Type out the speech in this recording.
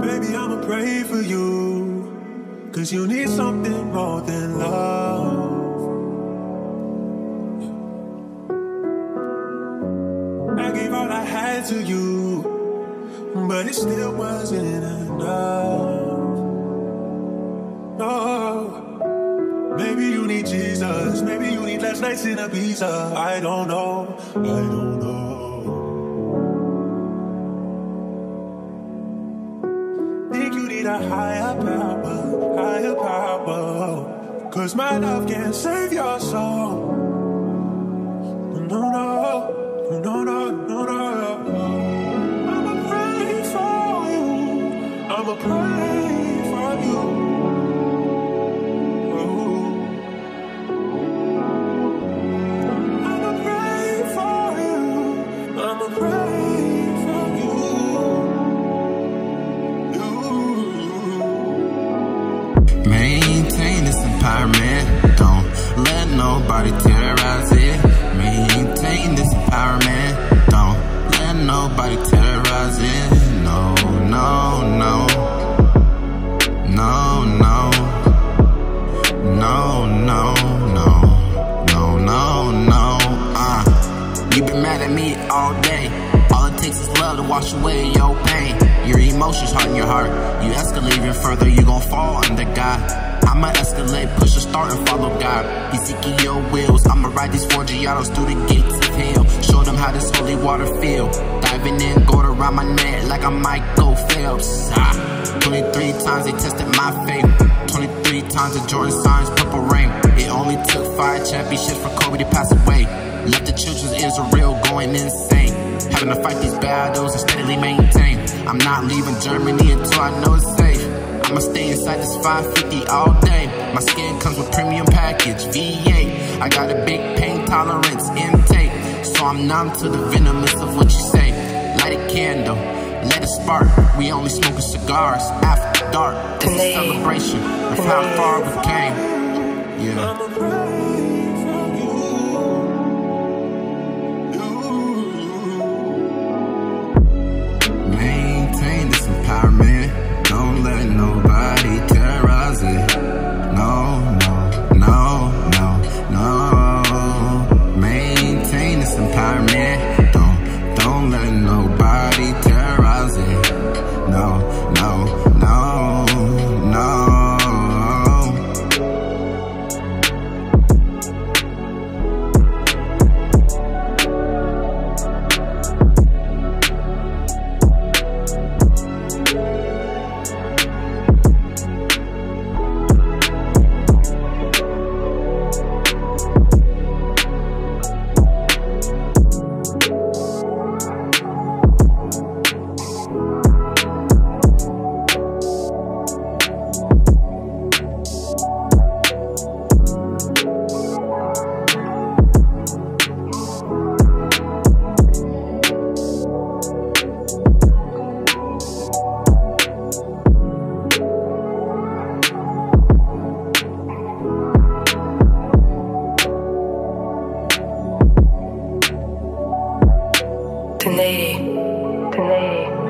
Baby, I'ma pray for you, 'cause you need something more than love. I gave all I had to you, but it still wasn't enough. No. Maybe you need Jesus, maybe you need last nights in Ibiza. I don't know, I don't know. Think you need a higher power, 'cause my love can't save your soul. No, no, no, no, no, no. I'ma pray for you, I'ma pray for you. Maintain this empowerment, don't let nobody terrorize it. Maintain this empowerment, don't let nobody terrorize it. No, no, no. No, no. No, no, no. No, no, no. You've been mad at me all day. All it takes is love to wash away your pain. Your emotions harden your heart. You escalate even further, you gon' fall under God. I'ma escalate, push a start and follow God. Ezekiel wheels, I'ma ride these 4 Giottos through the gates of hell. Show them how this holy water feel. Diving in, gold around my neck like I'm Michael Phelps. 23 times they tested my faith. 23 times the Jordan signs, purple rain. It only took 5 championships for Kobe to pass away. Left the children's Israel going insane. Having to fight these battles and steadily maintain. I'm not leaving Germany until I know it's safe. I'ma stay inside this 550 all day. My skin comes with premium package, V8. I got a big pain tolerance intake, so I'm numb to the venomous of what you say. Light a candle, let it spark. We only smoking cigars after dark. It's a celebration of how far we came. Yeah. Maintain this empowerment, don't let nobody terrorize it. No, no, no, no, no. Maintain this empowerment, don't let nobody terrorize it. No, no, no, no. Today.